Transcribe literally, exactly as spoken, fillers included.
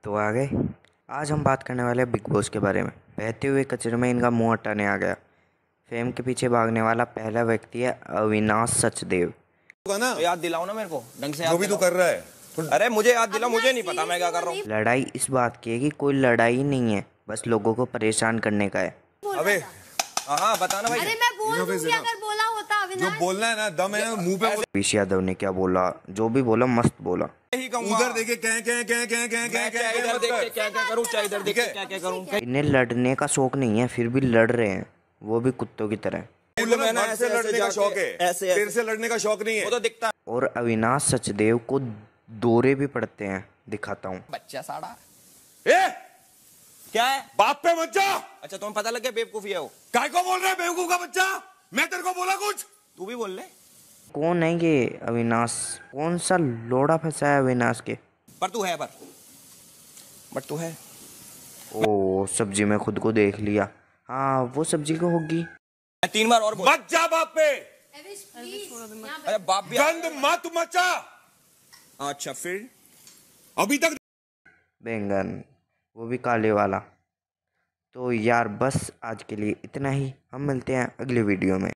तो आ गए। आज हम बात करने वाले हैं बिग बॉस के बारे में। बहते हुए कचरे में इनका मुंह हटाने आ गया। फेम के पीछे भागने वाला पहला व्यक्ति है अविनाश सचदेव। ना तो याद दिलाओ ना मेरे को ढंग से याद जो भी तू दिलाओ। कर रहा है। अरे मुझे याद दिलाओ, मुझे नहीं पता मैं क्या कर रहा हूँ। लड़ाई इस बात की है कि कोई लड़ाई नहीं है, बस लोगों को परेशान करने का है। अबे हाँ बताना भाई। अरे मैं बोल दूंगी अगर बोला होता जो अविनाश। बोलना है ना दम है ना मुंह पे बोल। पीछे यादव ने क्या बोला, जो भी बोला मस्त बोला। यही कहूंगा। उधर देखे कह कह कह कह कह कह मैं क्या कह इधर देख के क्या क्या करूँ, चाहे इधर देख के ठीक है। क्या क्या करूँ। इन्हें लड़ने का शौक नहीं है, फिर भी लड़ रहे हैं, वो भी कुत्तों की तरह। स्कूल में ना मर्द से ऐसे लड़ने का जाके शौक है, ऐसे तेरे से लड़ने का शौक नहीं वो तो है। दिखता है। और अविनाश सचदेव को दौरे भी पड़ते हैं, दिखाता हूँ। बच्चा साड़ा ए क्या है। बाप पे मत जा। अच्छा तुम्हें पता लग गया बेवकूफी है वो। काय को बोल रहा है बेवकूफ का बच्चा? मैं तेरे को बोला कुछ? तू भी बोल ले। कौन है ये अविनाश? कौन सा लोड़ा फंसा है अविनाश के? पर तू है पर बट तू है। ओ सब्जी में खुद को देख लिया। हाँ वो सब्जी को होगी। मैं तीन बार और बोल। मत जा बाप पे। अरे बाप भी आ- गंद मत मचा। अच्छा फिर अभी तक बैंगन, वो भी काले वाला। तो यार बस आज के लिए इतना ही। हम मिलते हैं अगले वीडियो में।